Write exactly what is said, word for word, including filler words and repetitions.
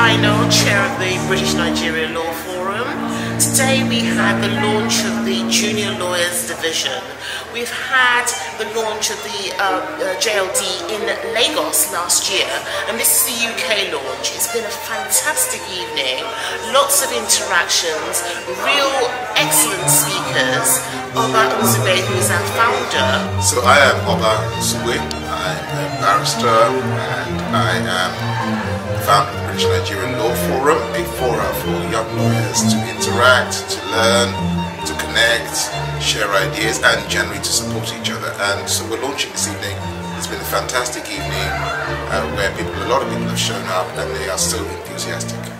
Aino, chair of the British Nigeria Law Forum. Today we had the launch of the Junior Lawyers Division. We've had the launch of the uh, uh, J L D in Lagos last year, and this is the U K launch. It's been a fantastic evening, lots of interactions, real excellent speakers. Oba Nzube, who is our founder. So I am Oba Nzube. I'm a barrister and I am founder of the British Nigerian Law Forum, a forum for young lawyers to interact, to learn, to connect, share ideas and generally to support each other. And so we're launching this evening. It's been a fantastic evening uh, where people, a lot of people have shown up and they are so enthusiastic.